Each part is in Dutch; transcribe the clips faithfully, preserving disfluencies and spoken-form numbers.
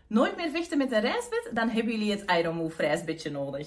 Nooit meer vechten met een reisbed? Dan hebben jullie het Ironmove reisbedje nodig.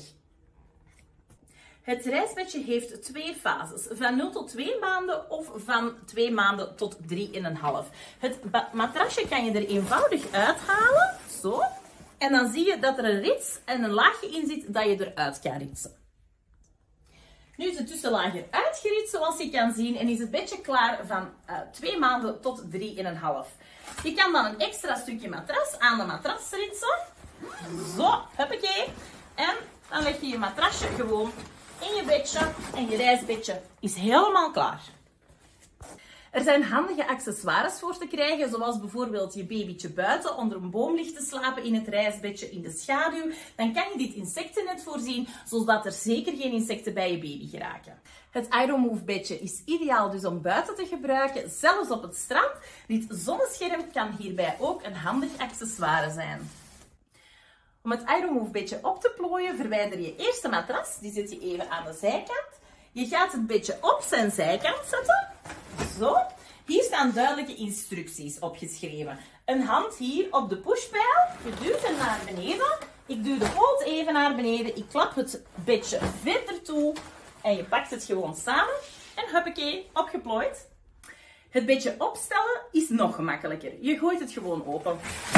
Het reisbedje heeft twee fases, van nul tot twee maanden of van twee maanden tot drie komma vijf. Het matrasje kan je er eenvoudig uithalen, zo. En dan zie je dat er een rits en een laagje in zit dat je eruit kan ritsen. Nu is de tussenlaag eruit geritst, zoals je kan zien, en is het bedje klaar van uh, twee maanden tot drie komma vijf. Je kan dan een extra stukje matras aan de matras ritsen. Zo, huppakee. En dan leg je je matrasje gewoon in je bedje en je reisbedje is helemaal klaar. Er zijn handige accessoires voor te krijgen, zoals bijvoorbeeld je babytje buiten onder een boom ligt te slapen in het reisbedje in de schaduw. Dan kan je dit insectennet voorzien, zodat er zeker geen insecten bij je baby geraken. Het Ironmove bedje is ideaal dus om buiten te gebruiken, zelfs op het strand. Dit zonnescherm kan hierbij ook een handig accessoire zijn. Om het Ironmove bedje op te plooien, verwijder je eerst de matras. Die zet je even aan de zijkant. Je gaat het bedje op zijn zijkant zetten. Zo. Hier staan duidelijke instructies opgeschreven. Een hand hier op de pushpijl. Je duwt hem naar beneden. Ik duw de poot even naar beneden. Ik klap het bedje verder toe. En je pakt het gewoon samen. En huppakee, opgeplooid. Het bedje opstellen is nog gemakkelijker. Je gooit het gewoon open.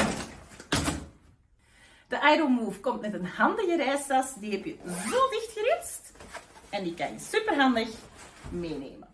De Ironmove komt met een handige reistas. Die heb je zo dicht geritst. En die kan je superhandig meenemen.